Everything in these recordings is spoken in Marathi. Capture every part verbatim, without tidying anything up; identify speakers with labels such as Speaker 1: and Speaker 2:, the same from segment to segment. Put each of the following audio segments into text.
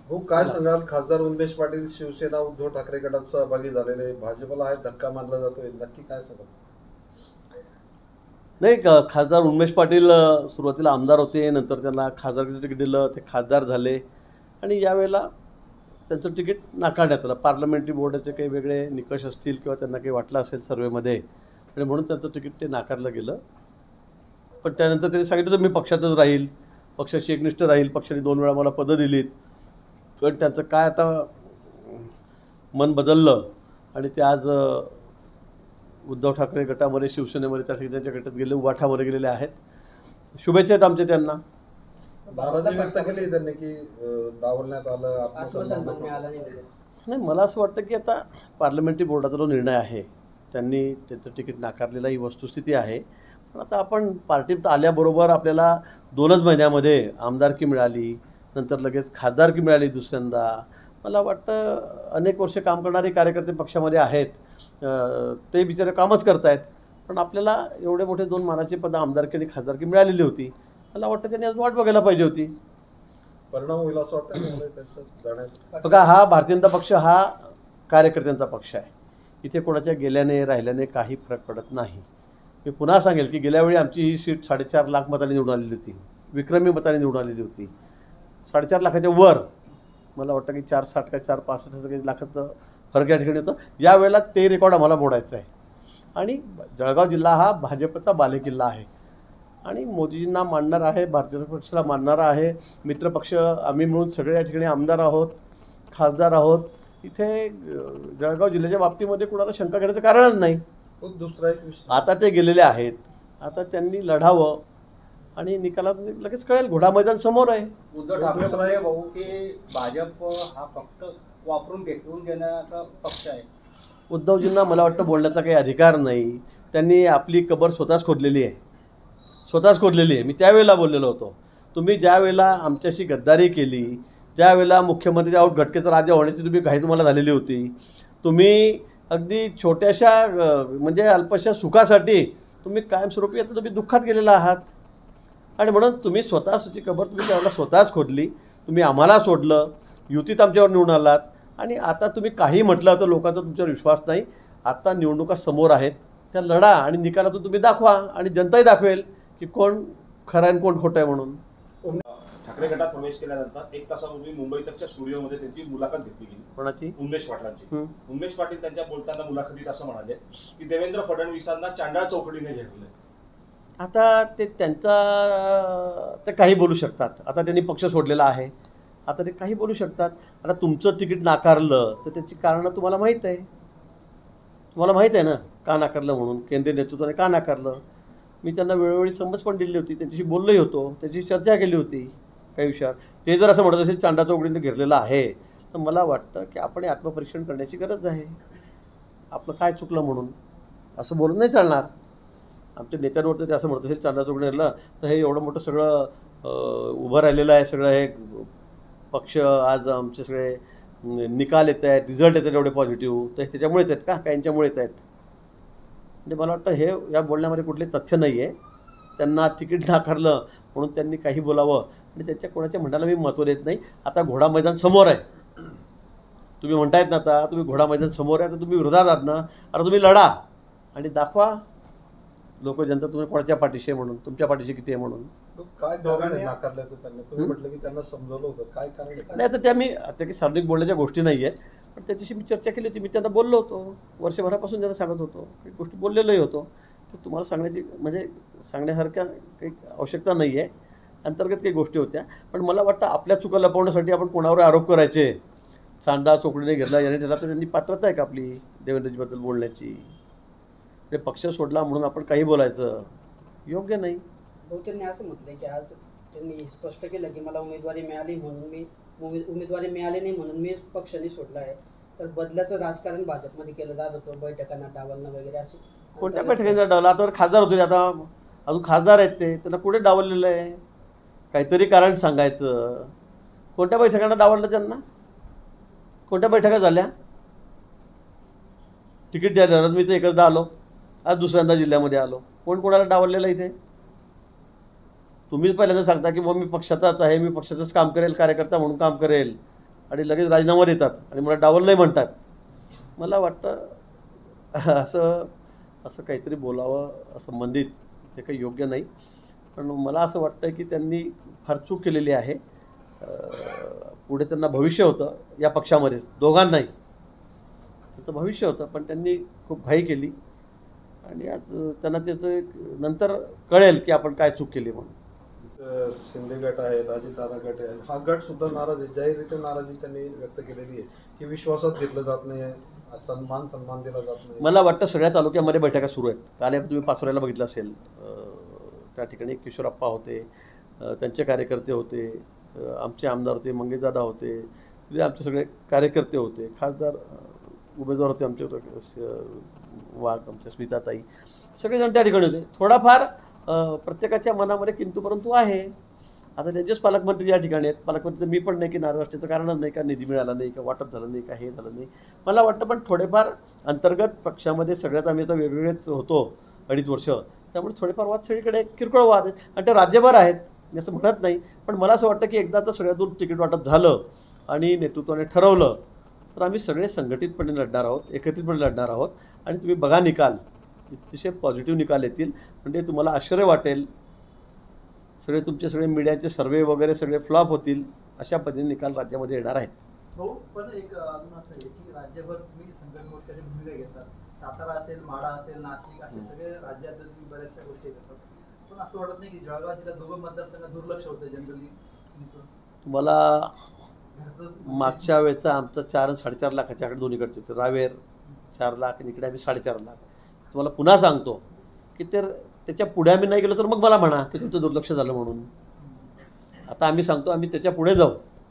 Speaker 1: हो, काय सांगाल? खासदार उन्मेष पाटील शिवसेना उद्धव ठाकरे गटात सहभागी झालेले, भाजपला हा धक्का मानला जातोय, नक्की काय सांगाल?
Speaker 2: नाही, खासदार उन्मेष पाटील सुरुवातीला आमदार होते, नंतर त्यांना खासदारचं तिकीट दिलं, ते खासदार झाले आणि यावेळेला त्यांचं तिकीट नाकारण्यात आलं. पार्लमेंटरी बोर्डाचे काही वेगळे निकष असतील किंवा त्यांना काही वाटलं असेल सर्वेमध्ये आणि म्हणून त्यांचं तिकीट ते नाकारलं गेलं. पण त्यानंतर त्यांनी सांगितलं तर मी पक्षातच राहील, पक्षाशी एकनिष्ठ राहील, पक्षाने दोन वेळा मला पदं दिलीत. पण त्यांचं काय आता मन बदललं आणि ते आज उद्धव ठाकरे गटामध्ये, शिवसेनेमध्ये, त्या ठिकाणी त्यांच्या गटात गेले, उबाठामध्ये गेलेले आहेत. शुभेच्छा आहेत आमच्या त्यांना.
Speaker 1: नाराजी व्यक्त केली त्यांनी की डावलण्यात आलं,
Speaker 3: आत्मसन्मान मिळाला नाही.
Speaker 2: नाही, मला असं वाटतं की आता पार्लमेंटरी बोर्डाचा जो निर्णय आहे त्यांनी त्याचं तिकीट नाकारलेला ही वस्तुस्थिती आहे. पण आता आपण पार्टीत आल्याबरोबर आपल्याला दोनच महिन्यामध्ये आमदारकी मिळाली, नंतर लगेच खासदारकी मिळाली दुसऱ्यांदा. मला वाटतं अनेक वर्ष काम करणारे कार्यकर्ते पक्षामध्ये आहेत, ते बिचारे कामच करत आहेत. पण आपल्याला एवढे मोठे दोन मानाचे पदं आमदारकी आणि खासदारकी मिळालेली होती. मला वाटतं त्यांनी आज वाट बघायला पाहिजे होती.
Speaker 1: परिणाम होईल असं वाटतं.
Speaker 2: बघा, हा भारतीय जनता पक्ष हा कार्यकर्त्यांचा पक्ष आहे. इथे कोणाच्या गेल्याने राहिल्याने काही फरक पडत नाही. मी पुन्हा सांगेल की गेल्या वेळी आमची ही सीट साडेचार लाख मतांनी निवडून आलेली होती, विक्रमी मतांनी निवडून आलेली होती. साडेचार लाखाच्या वर मला वाटतं की चार साठ का चार पासष्ट असं काही लाखाचं फरक या ठिकाणी होतं. यावेळेला ते रेकॉर्ड आम्हाला मोडायचं आहे. आणि जळगाव जिल्हा हा भाजपचा बालेकिल्ला आहे आणि मोदीजींना मानणार आहे, भारतीय जनता पक्षाला मानणारा आहे. मित्रपक्ष आम्ही मिळून सगळे या ठिकाणी आमदार आहोत, खासदार आहोत. इथे जळगाव जिल्ह्याच्या बाबतीमध्ये कुणाला शंका घेण्याचं कारणच नाही.
Speaker 1: दुसरा एक विषय,
Speaker 2: आता ते गेलेले आहेत, आता त्यांनी लढावं आणि निकालात लगेच कळेल. घोडा मैदान समोर आहे.
Speaker 4: उद्धव ठाकरे म्हणाले भाऊ की भाजप हा फक्त वापरून फेकून देण्याचा पक्ष आहे.
Speaker 2: उद्धवजींना मला वाटतं बोलण्याचा काही अधिकार नाही. त्यांनी आपली कबर स्वतःच खोदलेली आहे, स्वतःच खोदलेली आहे. मी त्यावेळेला बोललेलो होतो, तुम्ही ज्या वेळेला आमच्याशी गद्दारी केली, ज्या वेळेला मुख्यमंत्री आऊट घटकेचा राजा होण्याची तुम्ही घाई तुम्हाला झालेली होती, तुम्ही अगदी छोट्याशा म्हणजे अल्पशा सुखासाठी तुम्ही कायमस्वरूपी आता तुम्ही दुःखात गेलेला आहात. आणि म्हणून तुम्ही स्वतःची कबर तुम्ही त्यावेळेला स्वतःच खोदली. तुम्ही आम्हाला सोडलं, युतीत आमच्यावर निवडून आलात आणि आता तुम्ही काही म्हटलं तर लोकांचा तुमच्यावर विश्वास नाही. आता निवडणुका समोर आहेत, त्या लढा आणि निकालातून तुम्ही दाखवा आणि जनताही दाखवेल की कोण खरं आहे कोण खोटं आहे म्हणून.
Speaker 5: ठाकरे गटात प्रवेश केल्यानंतर एक तासापूर्वी मुंबई तकच्या स्टुडिओमध्ये त्यांची मुलाखत घेतली गेली.
Speaker 2: कोणाची?
Speaker 5: उन्मेष पाटलांची. उन्मेष पाटील त्यांच्या बोलताना मुलाखतीत असं म्हणाले की देवेंद्र फडणवीसांना चांडाळ चौकडीने घेतले.
Speaker 2: आता ते त्यांचा ते काही बोलू शकतात. आता त्यांनी पक्ष सोडलेला आहे, आता ते काही बोलू शकतात. आता तुमचं तिकीट नाकारलं तर त्याची कारणं तुम्हाला माहीत आहे. तुम्हाला माहीत आहे ना का नाकारलं म्हणून, केंद्रीय नेतृत्वाने का नाकारलं. मी त्यांना वेळोवेळी समज पण दिली होती, त्यांच्याशी बोललोही होतो, त्यांची चर्चा केली होती काही विषयावर. ते जर असं म्हणत असेल चांडा चौकडीने घेरलेलं आहे तर मला वाटतं की आपण आत्मपरीक्षण करण्याची गरज आहे. आपलं काय चुकलं म्हणून असं बोलून नाही चालणार. आमच्या नेत्यांवर तर ते असं म्हणत असेल चांदा चौकडीने घेरलं तर हे एवढं मोठं सगळं उभं राहिलेलं आहे, सगळं हे पक्ष आज आमचे सगळे निकाल येत आहेत, रिझल्ट येतात एवढे पॉझिटिव्ह, तर त्याच्यामुळे येत आहेत का काय यांच्यामुळे येत आहेत. म्हणजे मला वाटतं हे या बोलण्यामध्ये कुठले तथ्य नाही आहे. त्यांना तिकीट नाकारलं म्हणून त्यांनी काही बोलावं आणि त्याच्या कोणाच्या म्हणण्याला मी महत्त्व देत नाही. आता घोडा मैदान समोर आहे. तुम्ही म्हणतायत ना आता तुम्ही घोडा मैदान समोर आहे, तर तुम्ही विरोधात आहात ना, आता तुम्ही लढा आणि दाखवा लोक जनता तुम्ही कोणाच्या पाठीशी आहे म्हणून, तुमच्या पाठीशी किती आहे म्हणून.
Speaker 1: काय कारण नाकारल्याचं त्यांना तुम्ही म्हटलं की त्यांना समजवलं होतं, काय कारण?
Speaker 2: नाही, आता त्या मी आता काही सार्वजनिक बोलण्याच्या गोष्टी नाही आहेत, पण त्याच्याशी मी चर्चा केली होती. मी त्यांना बोललो होतो, वर्षभरापासून त्यांना सांगत होतो, काही गोष्टी बोललेलोही होतो. तर तुम्हाला सांगण्याची म्हणजे सांगण्यासारख्या काही आवश्यकता नाही आहे. अंतर्गत काही गोष्टी होत्या. पण मला वाटतं आपल्या चुका लपवण्यासाठी आपण कोणावर आरोप करायचे, चांडा चोकडीने घेरला याने त्याला, तर त्यांनी पात्रता आहे का आपली देवेंद्रजीबद्दल बोलण्याची. ते पक्ष सोडला म्हणून आपण काही बोलायचं योग्य नाही.
Speaker 3: भाऊ त्यांनी असं म्हटलं की आज त्यांनी स्पष्ट केलं की मला उमेदवारी मिळाली म्हणून मी उमेदवारी मिळाली नाही म्हणून मी पक्षाने सोडला आहे. तर बदलाचं राजकारण भाजपमध्ये केलं जात होतं, बैठकांना डावलणं वगैरे असे.
Speaker 2: कोणत्या बैठकांना डावला? आता खासदार होते, आता अजून खासदार आहेत ते, त्यांना कुठे डावललेलं आहे? काहीतरी कारण सांगायचं. कोणत्या बैठकांना डावललं त्यांना? कोणत्या बैठका झाल्या? तिकीट द्यायला मी तर एकचदा आलो, आज दुसऱ्यांदा जिल्ह्यामध्ये आलो. कोण कोणाला डावललेलं इथे? तुम्हीच पहिल्यांदा सांगता की मग मी पक्षाचाच आहे, मी पक्षाचंच काम करेल, कार्यकर्ता म्हणून काम करेल. आणि लगेच राजीनामा देतात आणि मला डावल नाही म्हणतात. मला वाटतं असं असं काहीतरी बोलावं संबंधित ते काही योग्य नाही. पण मला असं वाटतं की त्यांनी फार चूक केलेली आहे. पुढे त्यांना भविष्य होतं या पक्षामध्येच, दोघांनाही त्याचं भविष्य होतं, पण त्यांनी खूप घाई केली आणि आज त्यांना त्याचं एक नंतर कळेल की आपण काय चूक केली म्हणून.
Speaker 1: शिंदे गट आहेत, अजितदादा गट आहे, हा गट सुद्धा नाराज आहे. जाहीररीत्या नाराजी त्यांनी व्यक्त केलेली आहे की विश्वासात घेतलं जात नाही, सन्मान सन्मान दिला जात नाही.
Speaker 2: मला वाटतं सगळ्या तालुक्यामध्ये बैठका सुरू आहेत. काल तुम्ही पाचोऱ्याला बघितलं असेल, त्या ठिकाणी किशोरप्पा होते, त्यांचे कार्यकर्ते होते, आमचे आमदार होते, मंगेशदादा होते, तिथे आमचे सगळे कार्यकर्ते होते, खासदार उमेदवार होते आमचे वाघ, आमच्या स्मिताताई, सगळेजण त्या ठिकाणी होते. थोडाफार प्रत्येकाच्या मनामध्ये किंतु परंतु आहे. आता त्यांचेच पालकमंत्री या ठिकाणी आहेत. पालकमंत्री मी पण नाही की नाराज असण्याचं कारणच नाही, का निधी मिळाला नाही, का वाटप झालं नाही, का हे झालं नाही. मला वाटतं पण थोडेफार अंतर्गत पक्षामध्ये सगळ्यात आम्ही आता वेगवेगळेच होतो अडीच वर्ष, त्यामुळे थोडेफार वाद सगळीकडे किरकोळ वाद आहेत आणि ते राज्यभर आहेत, मी असं म्हणत नाही. पण मला असं वाटतं की एकदा तर सगळ्यातून तिकीट वाटप झालं आणि नेतृत्वाने ठरवलं तर आम्ही सगळे संघटितपणे लढणार आहोत, एकत्रितपणे लढणार आहोत. आणि तुम्ही बघा निकाल, अतिशय पॉझिटिव्ह निकाल येतील. म्हणजे तुम्हाला आश्चर्य वाटेल, सगळे तुमचे सगळे मीडियाचे सर्वे वगैरे सगळे फ्लॉप होतील, अशा पद्धतीने निकाल राज्यामध्ये येणार आहेत.
Speaker 6: हो, पण एक अजून असं आहे की राज्यभर तुम्ही संघटन मोर्चाची भूमिका घेतात. सातारा असेल, माढा असेल, नाशिक असे सगळे राज्यात तुम्ही बऱ्याचशा गोष्टी करतात. पण असं वाटत नाही की जळगाव जिल्ह्यात दोघं मतदारसंघात दुर्लक्ष होतं जनरली तुमचं?
Speaker 2: तुम्हाला मागच्या वेळेचा आमचं चार साडेचार लाखाच्याकडे दोन्हीकडचे होते. रावेर चार लाख आणि इकडे आम्ही साडेचार लाख. तुम्हाला पुन्हा सांगतो की तर त्याच्या पुढे आम्ही नाही गेलो तर मग मला म्हणा की तुमचं दुर्लक्ष झालं म्हणून. आता आम्ही सांगतो आम्ही त्याच्या पुढे जाऊ.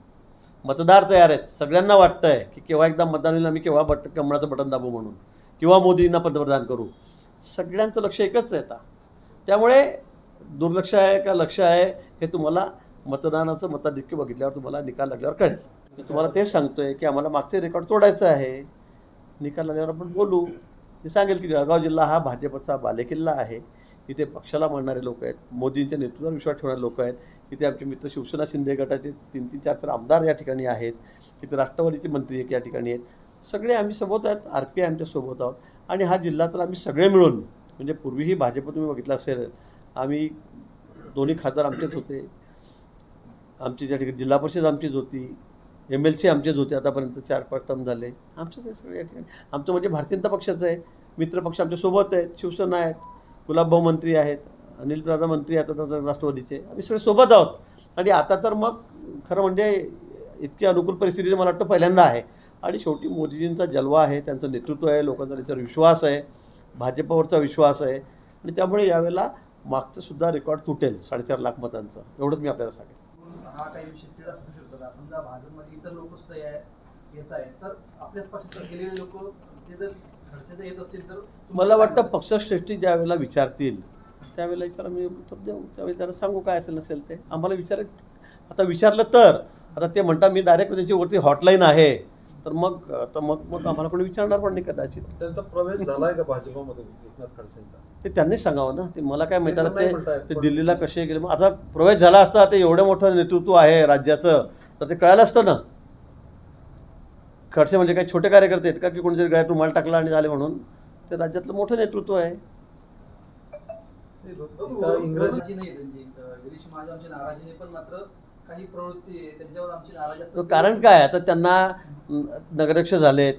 Speaker 2: मतदार तयार आहेत, सगळ्यांना वाटतं आहे की केव्हा एकदा मतदान होईल, आम्ही केव्हा बट कमळाचं बटन दाबू म्हणून, किंवा मोदींना पंतप्रधान करू. सगळ्यांचं लक्ष एकच आहे आता. त्यामुळे दुर्लक्ष आहे का लक्ष आहे हे तुम्हाला मतदानाचं मताधिक्य बघितल्यावर तुम्हाला निकाल लागल्यावर कळेल. मी तुम्हाला तेच सांगतोय की आम्हाला मागचे रेकॉर्ड तोडायचं आहे. निकाल लागल्यावर आपण बोलू. मी सांगेल की जळगाव जिल्हा हा भाजपचा बालेकिल्ला आहे. इथे पक्षाला मानणारे लोक आहेत, मोदींच्या नेतृत्वावर विश्वास ठेवणारे लोक आहेत. इथे आमचे मित्र शिवसेना शिंदे गटाचे तीन तीन चार चार आमदार या ठिकाणी आहेत. इथे राष्ट्रवादीचे मंत्री एक या ठिकाणी आहेत. सगळे आम्ही सोबत आहेत, आर पी आय आमच्या सोबत आहोत. आणि हा जिल्हा तर आम्ही सगळे मिळून, म्हणजे पूर्वीही भाजप तुम्ही बघितलं असेल, आम्ही दोन्ही खासदार आमचेच होते, आमची ज्या ठिकाणी जिल्हा परिषद आमचीच होती, एम एल सी आमचेच होते, आतापर्यंत चार पाच टर्म झाले आमचेच आहे सगळे या ठिकाणी. आमचं म्हणजे भारतीय जनता पक्षाचं आहे, मित्रपक्ष आमच्या सोबत आहेत, शिवसेना आहेत, गुलाबभाऊ मंत्री आहेत, अनिल दादा मंत्री आहेत आता राष्ट्रवादीचे, आम्ही सगळे सोबत आहोत. आणि आता तर मग खरं म्हणजे इतकी अनुकूल परिस्थिती मला वाटतं पहिल्यांदा आहे. आणि शेवटी मोदीजींचा जलवा आहे, त्यांचं नेतृत्व आहे, लोकांचा त्याच्यावर विश्वास आहे, भाजपवरचा विश्वास आहे. आणि त्यामुळे यावेळेला मागचं सुद्धा रेकॉर्ड तुटेल साडेचार लाख मतांचं, एवढंच मी आपल्याला सांगेन.
Speaker 6: हा काही विषय तिढा असू शकतो का? समजा भाजपमध्ये इतर लोक सुद्धा येत आहेत, तर आपल्याच पक्षात गेलेले लोक ते जर खडसेचं येत असतील तर
Speaker 2: मला वाटतं पक्षश्रेष्ठी ज्या वेळेला विचारतील त्यावेळेला विचारा, मी उत्तर देऊ. त्यावेळी त्याला सांगू काय असेल नसेल ते. आम्हाला विचार आता विचारलं तर आता ते म्हणता मी डायरेक्ट त्यांची वरती हॉटलाईन आहे, तर मग तर मग मग आम्हाला कोणी विचारणार पण नाही कदाचित.
Speaker 1: त्यांचा प्रवेश झालाय का भाजपमध्ये एकनाथ खडसेंचा?
Speaker 2: ते त्यांनीच सांगावं ना. ते मला काय माहिती ते ते दिल्लीला कसे गेले. मग आता प्रवेश झाला असता, ते एवढं मोठं नेतृत्व आहे राज्याचं, तर ते कळालं असतं ना. खडसे म्हणजे काही छोटे कार्यकर्ते आहेत का की कोणीतरी गळ्यात रुमाल टाकला आणि झाले म्हणून? ते राज्यातलं मोठं नेतृत्व आहे.
Speaker 6: इंग्रजी नाही त्यांची गिरीश महाजनची नाराजी नाही, पण मात्र काही प्रवृत्ती आहे त्यांच्यावर आमची नाराजी असते.
Speaker 2: कारण काय, आता त्यांना नगराध्यक्ष झालेत,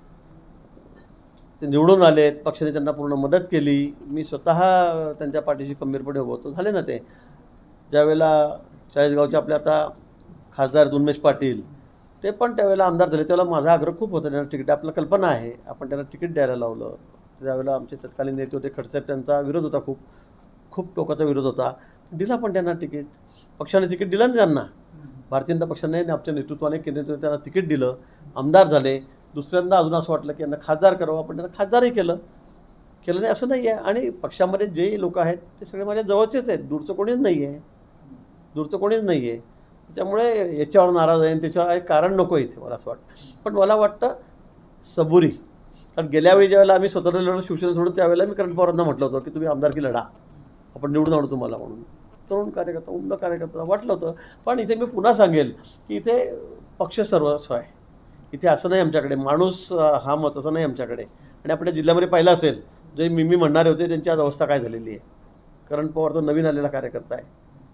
Speaker 2: ते निवडून आलेत, पक्षाने त्यांना पूर्ण मदत केली. मी स्वतः त्यांच्या पाठीशी खंबीरपणे उभं होतो. झाले ना ते. ज्यावेळेला चाळीसगावचे आपले आता खासदार उन्मेष पाटील ते पण त्यावेळेला आमदार झाले, त्यावेळेला माझा आग्रह खूप होता त्यांना तिकीट, आपल्याला कल्पना आहे, आपण त्यांना तिकीट द्यायला लावलं. त्यावेळेला आमचे तत्कालीन नेते होते खडसे, त्यांचा विरोध होता, खूप खूप टोकाचा विरोध होता. दिला पण त्यांना तिकीट, पक्षाने तिकीट दिलं ना त्यांना. भारतीय जनता पक्षाने आमच्या नेतृत्वाने केंद्रीय त्यांना तिकीट दिलं, आमदार झाले. दुसऱ्यांदा अजून असं वाटलं की यांना खासदार करावं, आपण त्यांना खासदारही केलं केलं नाही असं नाही आहे. आणि पक्षामध्ये जे लोक आहेत ते सगळे माझ्या जवळचेच आहेत, दूरचं कोणीच नाही आहे, दूरचं कोणीच नाही आहे. त्याच्यामुळे याच्यावर नाराज आहे, त्याच्यावर एक कारण नको इथे मला असं वाटतं. पण मला वाटतं सबुरी, कारण गेल्यावेळी ज्यावेळेला आम्ही स्वतंत्र लढलो शिवसेना सोडून, त्यावेळेला मी करण पवारांना म्हटलं होतं की तुम्ही आमदारकी लढा, आपण निवडून आणू तुम्हाला म्हणून. तरुण कार्यकर्ता, उमदा कार्यकर्ता वाटलं होतं. पण इथे मी पुन्हा सांगेल की इथे पक्ष सर्वस्व आहे. इथे असं नाही आमच्याकडे, माणूस अ, हा महत्त्वाचा नाही आमच्याकडे. आणि आपल्या जिल्ह्यामध्ये पाहिलं असेल, जे मी मी म्हणणारे होते त्यांची आज अवस्था काय झालेली आहे. करण पवार तो नवीन आलेला कार्यकर्ता आहे,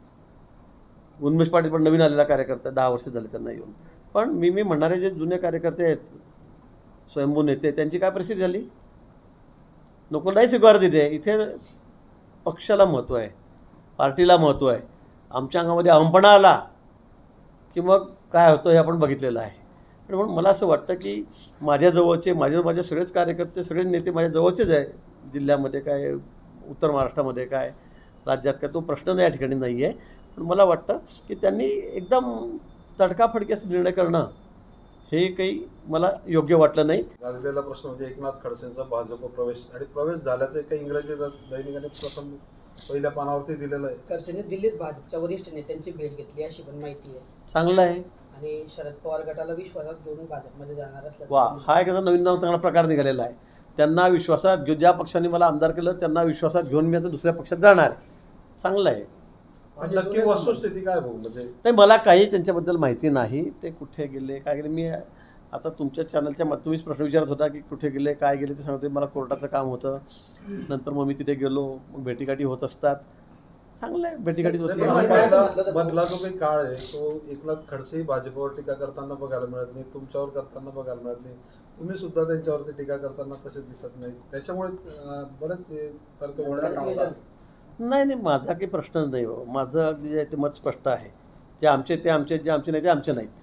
Speaker 2: उन्मेष पाटील पण नवीन आलेला कार्यकर्ता आहे, दहा वर्ष झाले त्यांना येऊन. पण मी मी म्हणणारे जे जुने कार्यकर्ते आहेत, स्वयंभू नेते, त्यांची काय परिस्थिती झाली. नको नाही स्वीकारत इथे. इथे पक्षाला महत्त्व आहे, पार्टीला महत्त्व आहे. आमच्या अंगामध्ये अहमपणा आला की मग काय होतं हे आपण बघितलेलं आहे. आणि म्हणून मला असं वाटतं की माझ्या जवळचे माझे माझे सगळेच कार्यकर्ते, सगळेच नेते माझ्या जवळचेच आहे. जिल्ह्यामध्ये काय, उत्तर महाराष्ट्रामध्ये काय, राज्यात काय, तो प्रश्न या ठिकाणी नाही आहे. पण मला वाटतं की त्यांनी एकदम तडकाफडकीचा निर्णय करणं हे काही मला योग्य वाटलं नाही.
Speaker 1: गाजलेला प्रश्न म्हणजे एकनाथ खडसेंचा भाजप प्रवेश आणि प्रवेश झाल्याचं काही इंग्रजी दैनिकाने प्रथम पहिल्या पानावरती दिलेलं आहे.
Speaker 3: खडसेंनी दिल्लीत भाजपच्या वरिष्ठ नेत्यांची भेट घेतली अशी पण माहिती आहे.
Speaker 2: चांगलं आहे.
Speaker 3: आणि शरद पवार गटाला विश्वासात घेऊन भाजपमध्ये जाणार असल्याचं
Speaker 2: वा, हा एखादा नवीन नाव चांगला प्रकार निघालेला आहे. त्यांना विश्वासात घेऊन, ज्या पक्षाने मला आमदार केलं त्यांना विश्वासात घेऊन मी आता दुसऱ्या पक्षात जाणार आहे. चांगलं आहे.
Speaker 1: पण नक्की वस्तुस्थिती काय भाऊ, म्हणजे
Speaker 2: नाही, मला काही त्यांच्याबद्दल माहिती नाही. ते कुठे गेले, काय गेले. मी आता तुमच्या चॅनलच्या मग तुम्हीच प्रश्न विचारत होता की कुठे गेले, काय गेले, ते सांगते. मला कोर्टाचं काम होतं, नंतर मग मी तिथे गेलो, मग भेटीगाठी होत असतात. चांगलं आहे, भेटीगाठी होत
Speaker 1: पण
Speaker 2: असतात.
Speaker 1: मधला मधला जो काही काळ आहे तो एकनाथ खडसे भाजपवर टीका करताना बघायला मिळत नाही, तुमच्यावर करताना बघायला मिळत नाही. तुम्ही सुद्धा त्यांच्यावरती टीका करताना तसे दिसत नाही. त्याच्यामुळे अं, बरेच हे तर्क वगैरे
Speaker 2: नाही नाही, माझा काही प्रश्न नाही बाबा. माझं अगदी जे आहे ते मत स्पष्ट आहे. जे आमचे ते आमचे, जे आमचे नाही ते आमचे नाहीत.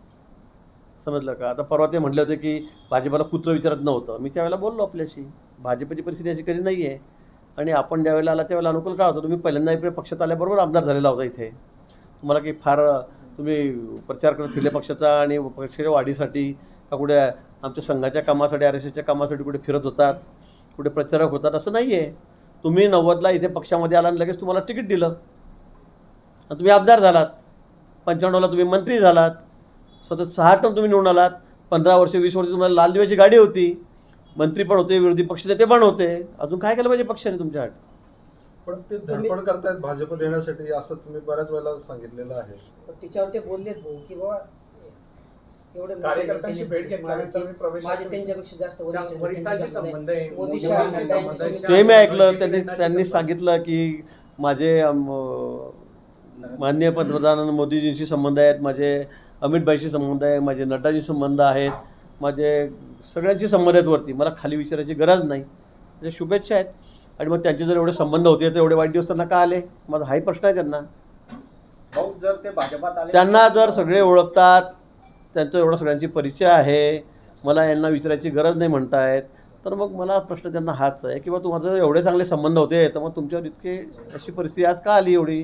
Speaker 2: समजलं का. आता परवा ते म्हटले होते की भाजपाला कुत्रं विचारत नव्हतं. मी त्यावेळेला बोललो आपल्याशी, भाजपची परिस्थिती अशी कधी नाही आहे. आणि आपण ज्यावेळेला आला त्यावेळेला अनुकूल काळ होतं. तुम्ही पहिल्यांदा इकडे पक्षात आल्याबरोबर आमदार झालेला होता इथे. तुम्हाला काही फार तुम्ही प्रचार करत फिरले पक्षाचा आणि पक्षाच्या वाढीसाठी का कुठे आमच्या संघाच्या कामासाठी, आर एस एसच्या कामासाठी कुठे फिरत होतात, कुठे प्रचारक होतात, असं नाही आहे. तुम्ही नव्वदला इथे पक्षामध्ये आला आणि लगेच तुम्हाला तिकीट दिलं आणि तुम्ही आमदार झालात. पंच्याण्णवला तुम्ही मंत्री झालात. सतत सहा टर्म तुम्ही निवडून आलात. पंधरा वर्ष वीस वर्ष तुम्हाला लाल दिव्याची गाडी होती. मंत्री पण होते, विरोधी पक्षनेते पण होते. अजून काय केलं पाहिजे पक्षाने तुमच्यासाठी.
Speaker 1: पण ते धडपड करतायत भाजप देण्यासाठी असं तुम्ही बऱ्याच वेळेला सांगितलेलं आहे.
Speaker 3: पण तिच्यावर ते बोललेत भाऊ की बाबा एवढे
Speaker 4: कार्यकर्त्यांशी भेट घेतल्यानंतर मी प्रवेश
Speaker 3: माझे त्यांच्यापेक्षा जास्त वरिष्ठ
Speaker 4: वरिष्ठांशी संबंध आहे.
Speaker 3: मोदी शहा
Speaker 4: संबंध आहे.
Speaker 2: ते मी ऐकलं. त्यांनी त्यांनी सांगितलं की माझे अम, माननीय पंतप्रधान मोदीजींशी संबंध आहेत, माझे अमितभाईशी संबंध आहे, माझे नड्डाजी संबंध आहेत, माझे सगळ्यांशी संबंध आहेत वरती. मला खाली विचारायची गरज नाही. म्हणजे शुभेच्छा आहेत. आणि मग त्यांचे जर एवढे संबंध होते तर एवढे वाईट दिवस त्यांना का आले. माझा हाही प्रश्न आहे त्यांना.
Speaker 4: भाऊ, जर ते भाजपात आले,
Speaker 2: त्यांना जर सगळे ओळखतात, त्यांचा एवढा सगळ्यांची परिचय आहे, मला यांना विचारायची गरज नाही म्हणतायत, तर मग मला प्रश्न त्यांना हाच आहे की बा तुम्हाला एवढे चांगले संबंध होते तर मग तुमच्यावर इतके अशी परिस्थिती आज का आली. एवढी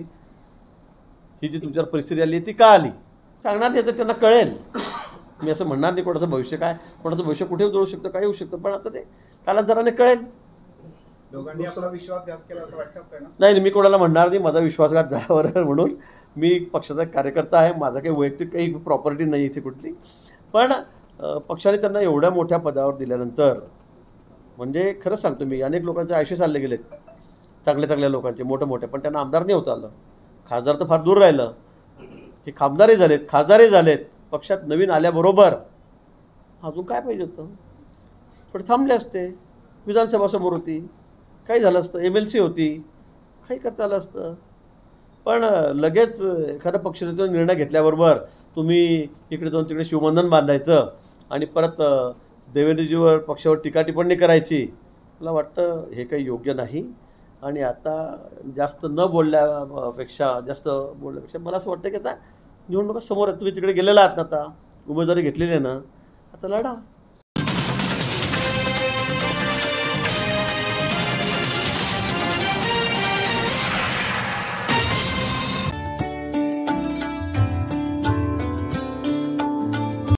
Speaker 2: ही जी तुमच्यावर परिस्थिती आली ती का आली. सांगणार त्याचं त्यांना कळेल. मी असं म्हणणार नाही कोणाचं भविष्य काय, कोणाचं भविष्य कुठे उजळू शकतं, काय होऊ शकतं. पण आता ते कालांतराने कळेल.
Speaker 4: दोघांनी आपला विश्वासघात केला असं वाटतं आपल्याला.
Speaker 2: नाही नाही, मी कोणाला म्हणणार नाही माझा विश्वासघात झाल्यावर म्हणून. मी पक्षाचा कार्यकर्ता आहे. माझा काही वैयक्तिक काही प्रॉपर्टी नाही इथे कुठली. पण पक्षाने त्यांना एवढ्या मोठ्या पदावर दिल्यानंतर म्हणजे खरंच सांगतो मी, अनेक लोकांचे आयुष्य चालले गेलेत, चांगल्या चांगल्या लोकांचे, मोठं मोठे, पण त्यांना आमदार नाही होता आलं. खासदार तर फार दूर राहिलं. हे खासदारही झालेत, खासदारही झालेत. पक्षात नवीन आल्याबरोबर अजून काय पाहिजे होतं. थोडे थांबले असते. विधानसभा समोर होती, काही झालं असतं. एम एल सी होती, काही करता आलं असतं. पण लगेच एखादा पक्षाचा निर्णय घेतल्याबरोबर तुम्ही इकडे जाऊन तिकडे शिवबंधन बांधायचं आणि परत देवेंद्रजीवर पक्षावर टीका टिप्पणी करायची, मला वाटतं हे काही योग्य नाही. आणि आता जास्त न बोलल्यापेक्षा जास्त बोलल्यापेक्षा मला असं वाटतं की आता निवडणुका समोर आहेत. तुम्ही तिकडे गेलेला आहात ना, आता उमेदवारी घेतलेली आहे ना, आता लढा.